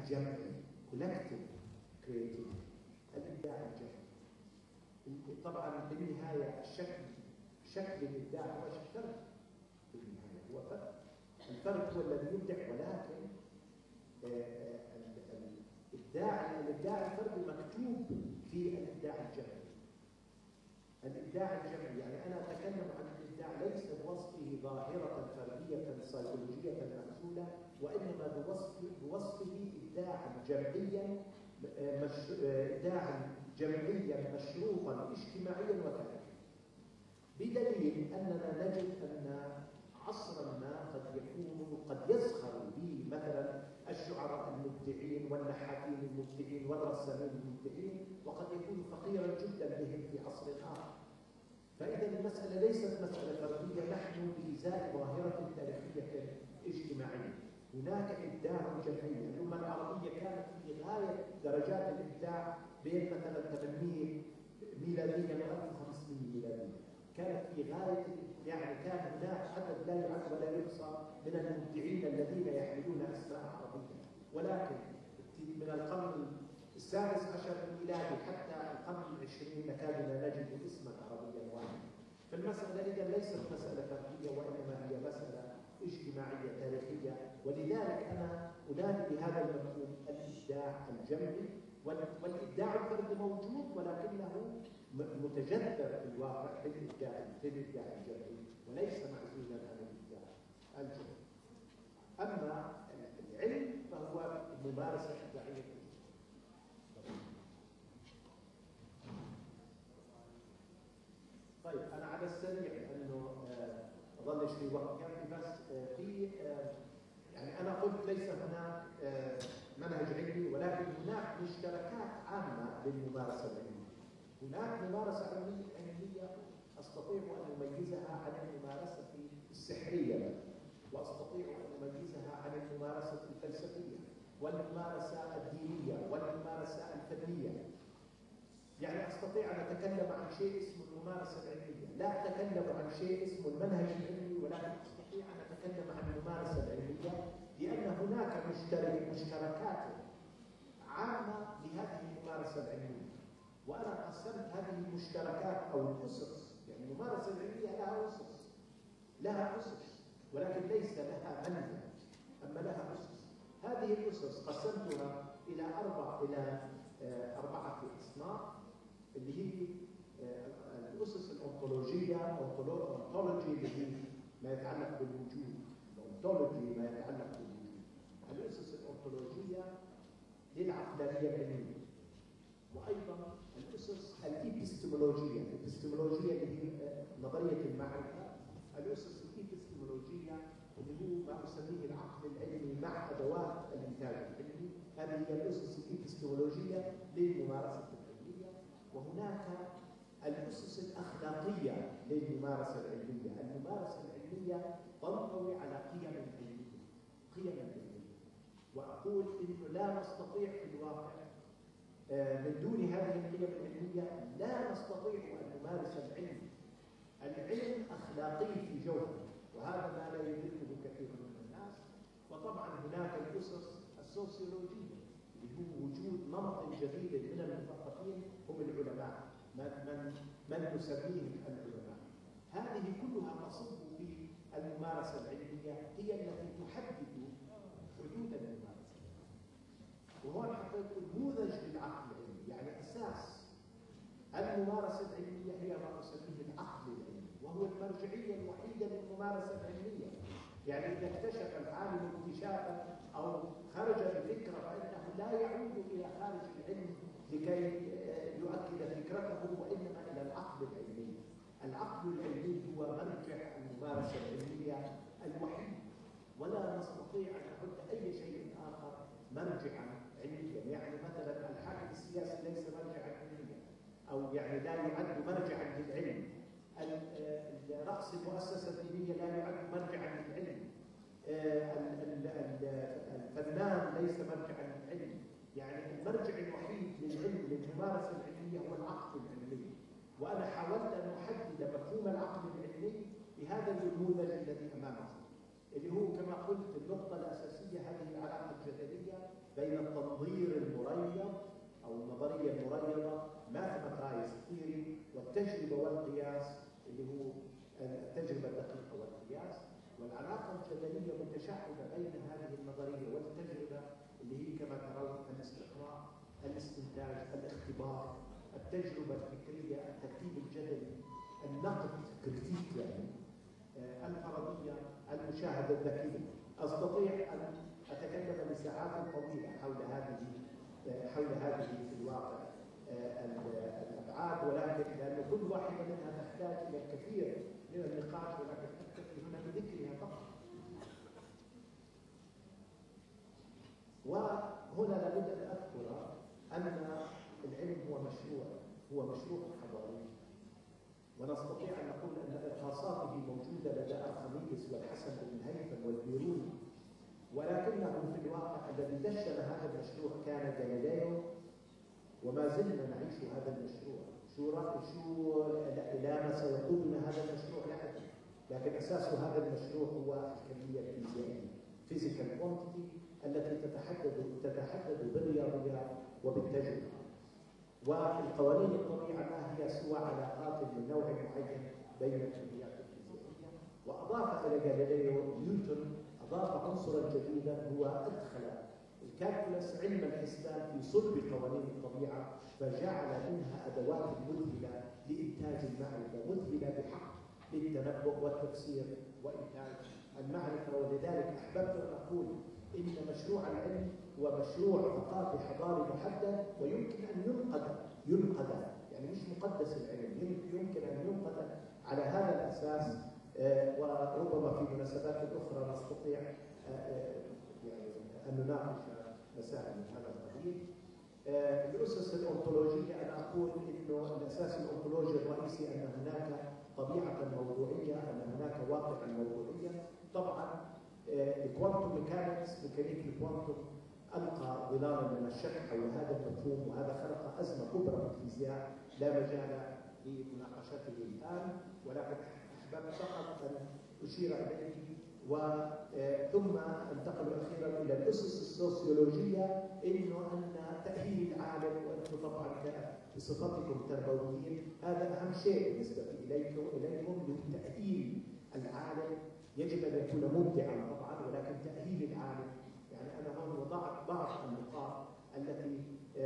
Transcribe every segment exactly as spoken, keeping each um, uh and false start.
الجمعي collective creativity، الإبداع الجمعي. طبعا بالنهاية الشكل شكل الإبداع هو شكل في النهاية هو فرد، الفرد هو الذي يبدع، ولكن الإبداع الإبداع الفردي مكتوب في الإبداع الجمعي. الإبداع الجمعي يعني أنا أتكلم عن الإبداع ليس بوصفه ظاهرة فردية سيكولوجية معزولة، وإنما بوصفه بوصفه إبداعا جمعيا مش... إبداعا جمعيا مشروطا اجتماعيا وتاريخيا. بدليل أننا نجد أن عصرا ما قد يكون قد يزخر به مثلا الشعراء المبدعين والنحاتين المبدعين والرسامين المبدعين، وقد يكون فقيرا جدا بهم في عصر آخر. فإذا المسألة ليست مسألة فردية، نحن بإزاء ظاهرة تاريخية اجتماعية. هناك إبداع جمعي. الأمة العربية كانت في غاية درجات الإبداع بين مثلا ثمانمئة ميلاديا و ألف وخمسمئة ميلاديا، كانت في غاية يعني كان هناك عدد لا يعد ولا يحصى من المبدعين الذين يحملون أسماء عربية. ولكن من القرن السادس عشر الميلادي حتى القرن العشرين نكاد لا نجد اسما عربيا واحدا. فالمسألة إذا ليست مسألة فردية، وإنما هي مسألة اجتماعية تاريخية. ولذلك أنا أنادي بهذا المفهوم الإبداع الجمعي، والإبداع الفردي موجود ولكنه متجذر في الواقع في الإبداع في الإبداع الجمعي، وليس معزولا عن الإبداع الجمعي. أما العلم فهو ممارسة إبداعية. طيب أنا على السريع لأنه أظلش في وقت كافي، بس في يعني أنا قلت ليس هناك منهج علمي، ولكن هناك مشتركات عامة للممارسة العلمية. هناك ممارسة علمية أستطيع أن أميزها عن الممارسة السحرية، وأستطيع أن أميزها عن الممارسة الفلسفية والممارسة الدينية والممارسة الفنية. يعني أستطيع أن أتكلم عن شيء اسمه الممارسة العلمية، لا أتكلم عن شيء اسمه المنهج العلمي، ولكن أستطيع أن أتكلم عن الممارسة العلمية، لأن هناك مشترك مشتركات عامة لهذه الممارسة العلمية. وأنا قسمت هذه المشتركات أو الأسس، يعني الممارسة العلمية لها أسس لها أسس ولكن ليس لها منهج، أما لها أسس. هذه الأسس قسمتها إلى أربع إلى أربعة أصناف، اللي هي الأسس الأنطولوجية، أنطولوجي اللي هي ما يتعلق بالوجود، الأنطولوجي ما يتعلق بالوجود. الأسس الأنطولوجية للعقلانية العلمية، وأيضا الأسس الإبستمولوجية، الإبستمولوجية اللي هي نظرية المعرفة، الأسس الإبستمولوجية اللي هو ما أسميه العقل العلمي مع أدوات الإنتاج العلمي. هذه هي الأسس الإبستمولوجية للممارسة العلمية. وهناك الأسس الأخلاقية للممارسة العلمية. الممارسة العلمية تنطوي على قيم علمية، قيم علمية. وأقول إنه لا نستطيع في الواقع من دون هذه القيم العلمية لا نستطيع أن نمارس العلم. العلم أخلاقي في جوهره، وهذا ما لا يدركه كثير من الناس. وطبعا هناك الأسس السوسيولوجية اللي هو وجود نمط جديد من المثقفين هم العلماء، من من من نسميهم العلماء. هذه كلها تصب في الممارسة العلمية، هي التي تحدد حدود الممارسة. وهون حطيت نموذج للعقل العلمي، يعني أساس الممارسة العلمية هي ما نسميه العقل العلمي، وهو المرجعية الوحيدة للممارسة العلمية. يعني إذا اكتشف العالم اكتشافا أو خرج بفكرة فإنه لا يعود إلى خارج العلم لكي يؤكد فكرته، وإنما إلى العقل العلمي. العقل العلمي هو مرجع الممارسة العلمية الوحيد، ولا نستطيع أن نحط أي شيء آخر مرجعا علميا. يعني مثلا الحاكم السياسي ليس مرجعا علميا، أو يعني لا يعد مرجعا للعلم. رأس المؤسسة الدينية لا يعد مرجعا للعلم. الفنان ليس مرجعا للعلم. يعني المرجع الوحيد للعلم للممارسة العلمية هو العقل العلمي. وأنا حاولت أن أحدد مفهوم العقل العلمي بهذا النموذج الذي أمامكم، اللي هو كما قلت النقطة الأساسية هذه العلاقة الجدلية بين التطبيق العلاقة الجدلية متشعبة بين هذه النظرية والتجربة اللي هي كما ترون الاستقراء، الاستنتاج، الاختبار، التجربة الفكرية، الترتيب الجدلي، النقد كريتيك يعني، الفرضية، المشاهدة الذكية. أستطيع أن أتكلم لساعات طويلة حول هذه حول هذه في الواقع الأبعاد، ولكن لأن كل واحدة منها تحتاج إلى الكثير من النقاش، ولكن أكتفي هنا بذكرها فقط. وهنا لابد أن أذكر أن العلم هو مشروع هو مشروع حضاري، ونستطيع أن نقول أن إرهاصاته موجودة لدى أرخميدس والحسن بن الهيثم والبيروني، ولكنه في الواقع الذي دشن هذا المشروع كان جاليليو، وما زلنا نعيش هذا المشروع. شو شو إلى ما سيقودنا هذا المشروع لا أدري، لكن أساس هذا المشروع هو الكمية الفيزيائية، فيزيكال كوانتيتي، التي تتحدد تتحدد بالرياضيات وبالتجربة. والقوانين الطبيعة ما هي سوى علاقات من نوع معين بين الكميات الفيزيائية. وأضاف إلى جاليليو نيوتن أضاف عنصرا جديدا، هو أدخل الكالكولس علم الحسبان في صلب قوانين الطبيعة، فجعل منها أدوات مذهلة لإنتاج المعرفة، مذهلة بحق للتنبؤ والتفسير وإنتاج المعرفة. ولذلك أحببت أن أقول إن مشروع العلم هو مشروع ثقافي حضاري محدد، ويمكن أن ينقذ ينقذ يعني مش مقدس العلم، يمكن أن ينقذ على هذا الأساس. آه وربما في مناسبات أخرى نستطيع آه آه يعني أن نناقش مسائل من هذا القبيل. آه الأسس الأنطولوجية، أنا أقول إنه الأساس الأنطولوجي الرئيسي أن هناك طبيعة موضوعية، أن هناك واقعا موضوعيا. طبعا الكوانتم ميكانكس، ميكانيك الكوانتم، ألقى ظلالا من الشك حول هذا المفهوم، وهذا خلق أزمة كبرى في الفيزياء لا مجال لمناقشته الآن، ولكن أحببت فقط أن أشير إليه. وثم أنتقل أخيرا إلى الأسس السوسيولوجية، إنه أن تأهيل العالم، وأنتم طبعا بصفتكم تربويين هذا أهم شيء بالنسبة إليكم إليكم لتأهيل العالم. يجب أن يكون مبدعا طبعا، ولكن تأهيل العالم، يعني أنا هون وضعت بعض النقاط التي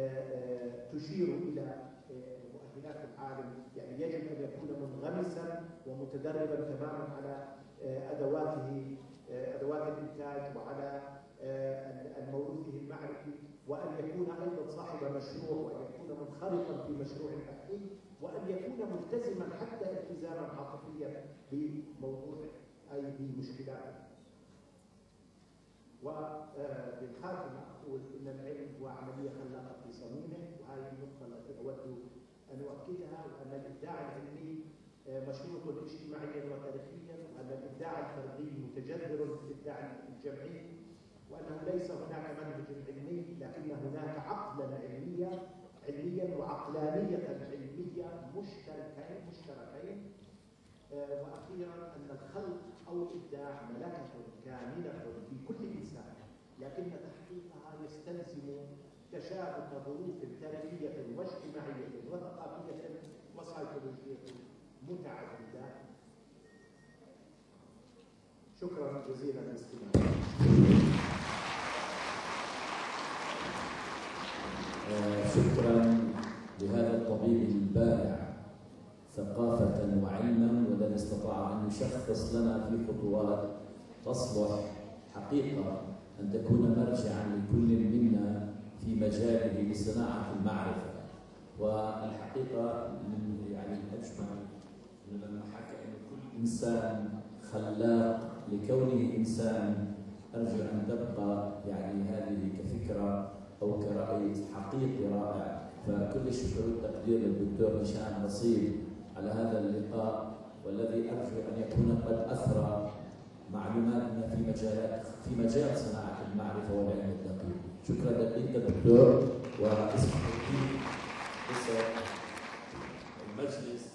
تشير إلى مؤهلات العالم. يعني يجب أن يكون منغمسا ومتدربا تماما على أدواته أدوات الإنتاج وعلى الموروثه المعرفي، وأن يكون أيضا صاحب مشروع، وأن يكون منخرطا في مشروع بحثي، وأن يكون ملتزما حتى التزاما عاطفيا بموضوعه أي بمشكلاته. وبالخاتمة أقول إن العلم هو عملية خلاقة في صميمه، وهذه النقطة التي أود أن أؤكدها، وأن الإبداع العلمي مشروط اجتماعيا وتاريخيا، وأن الإبداع الفردي متجذر في الإبداع الجمعي، وأنه ليس هناك منهج علمي، لكن هناك عقلا علميا علميا وعقلانية علمية مشتركين مشتركين. وأخيرا أن الخلق أو الإبداع ملكة كاملة في كل إنسان، لكن تحقيقها يستلزم تشابك ظروف تاريخية واجتماعية وثقافية وسيكولوجية متعددة. شكرا جزيلا للاستماع. شكرا لهذا الطبيب البارع ثقافة وعلما، والذي استطاع أن يشخص لنا في خطوات تصلح حقيقة أن تكون مرجعا لكل منا في مجاله لصناعة المعرفة. والحقيقة من يعني الأجمل لما حكى أن كل إنسان خلاق لكونه إنسان، أرجو أن تبقى يعني هذه كفكرة أو كرأي حقيقي رائع. فكل الشكر والتقدير للدكتور هشام نصيب على هذا اللقاء، والذي أرجو أن يكون قد أثرى معلوماتنا في مجالات في مجال صناعة المعرفة والعلم الدقيق. شكرا لك دكتور. واسمح لي المجلس